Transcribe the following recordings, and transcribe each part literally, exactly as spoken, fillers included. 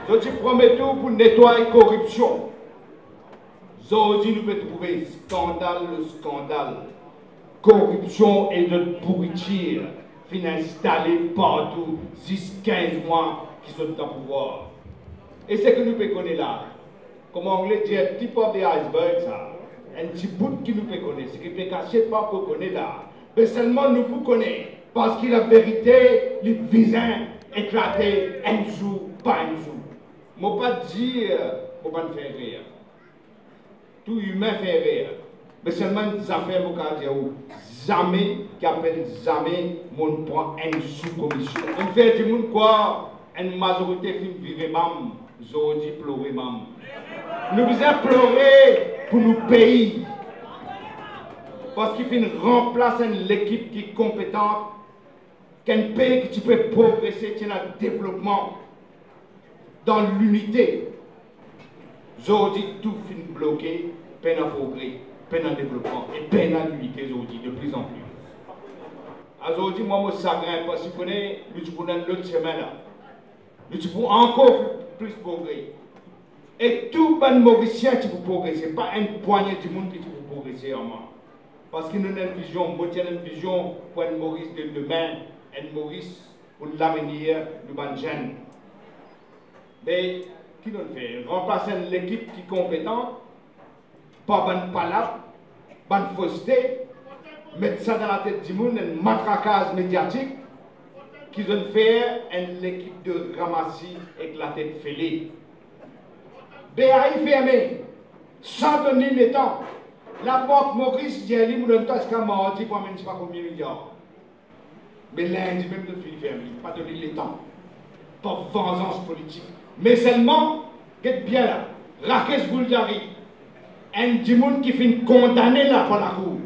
Je promets tout pour nettoyer la corruption. Aujourd'hui, nous pouvons trouver scandale le scandale. Corruption et de pourriture. Fin installé partout, dix quinze mois qui sont dans le pouvoir. Et c'est que nous pouvons connaître là. Comme anglais dit, un tip of the iceberg, ça. Un petit bout qui nous peut connaître. Ce qui peut cacher pas qu'on connaît là. Mais seulement nous pouvons connaître. Parce que la vérité, les visins éclatés, un jour, pas un jour. Je ne peux pas dire, je ne peux pas me faire rire. Tout humain fait rire. Mais seulement des affaires, je peux dire, jamais, qui appelle jamais, mon prend une sous-commission. On fait du monde quoi, une majorité qui vivait même, aujourd'hui pleurer même. Nous devons pleurer pour nos pays. Parce qu'il faut remplacer l'équipe qui est compétente, qu'un pays qui peut progresser dans le développement, dans l'unité. Aujourd'hui, tout finit bloqué, peine à progrès, peine à développement et peine à l'unité aujourd'hui, de plus en plus. Aujourd'hui, moi, je suis chagrin parce que je connais l'autre chemin là. Nous pouvons encore plus progresser. Et tout bon Mauricien qui peut progresser, pas une poignée de monde qui peut progresser en moi. Parce que nous avons une vision, nous avons une vision pour un Maurice de demain, un Maurice pour l'avenir de nos jeunes. Mais, qui nous fait? Remplacer l'équipe qui est compétente, pas bonne palabre, bonne fausseté, mettre ça dans la tête du monde, une matraquage médiatique, qui vont faire une équipe de ramassis avec la tête fêlée. B A I fermé, sans donner le temps. La banque Maurice dit, elle nous donne tout ce qu'elle m'a dit pour ne pas combien de milliards. Mais lundi, même de fil fermé, pas donner le temps. Pas vengeance politique. Mais seulement, qu'est-ce bien là, Rakesh Bouldari, un du monde qui finit condamné là par la cour.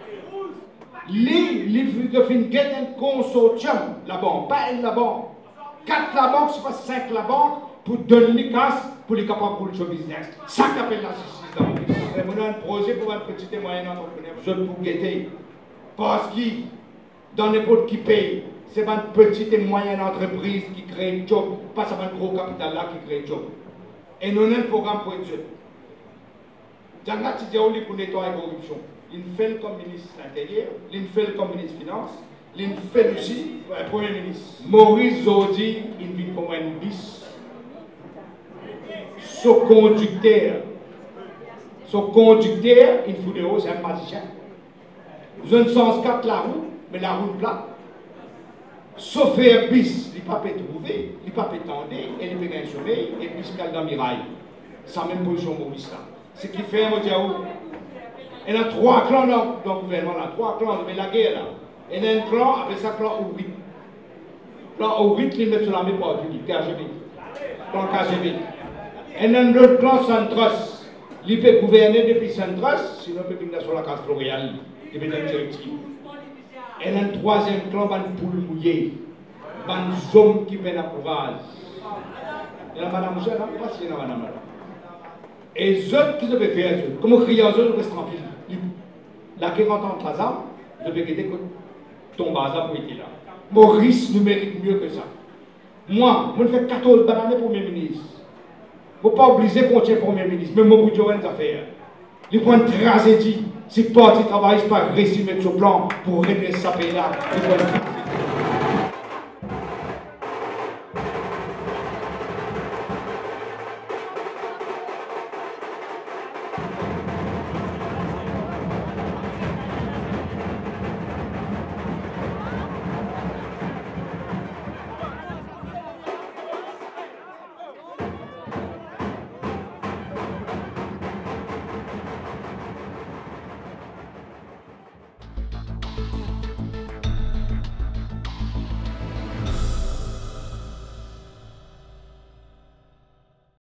Lui, il fait un consortium, la banque, pas elle la banque. Quatre la banque, c'est pas cinq la banque, pour donner les casse, pour les capables pour le show business. Ça qu'appelle la justice dans le pays. On a un projet pour un petit et moyen entrepreneur, je pour guetter. Parce que, dans n'importe qui pays, c'est une petite et moyenne entreprise qui crée un job, pas seulement un gros capital là qui crée un job. Et nous avons un programme pour être. Djanga Tidjaouli pour nettoyer la corruption. Il fait comme ministre de l'Intérieur, il fait comme ministre des Finances, il fait aussi comme Premier ministre. Maurice Zodi, il vit comme un bis. Son conducteur, son conducteur, il faut de haut, c'est un magicien. Je ne sens quatre la roue, mais la roue plate. Sauf un bis, il ne peut pas trouver, il ne peut pas tendre, et il peut gagner un sommeil, et puis il dans le mirail. C'est la même position Maurice là. Ce qui fait, on dit, il y a trois clans dans le gouvernement, là, trois clans, mais la guerre là. Il y a un clan, après ça, clan Ourit. Clan Ourit, il met sur la même porte, il dit K G B. Clan K G B. Il y a un autre clan Centros. Il peut gouverner depuis Centros, sinon il peut venir sur la case Florial. Il peut être directive. Il y a un troisième clan, une poule mouillée. Un homme qui vient à courage. Il y a madame Moussa, non? Pas si il y a madame. Et les autres qui peuvent faire, comment crier aux autres, reste tranquille. La guerre entente la zame, je vais quitter ton bazar pour être là. Maurice nous mérite mieux que ça. Moi, je fais quatorze bananes pour mes ministres. Il ne faut pas obliger qu'on tient pour mes ministres, mais moi, je vais affaires. Les points de tragédie, c'est pas de travail, c'est pas récit, mettre sur plan pour régler ça pays là.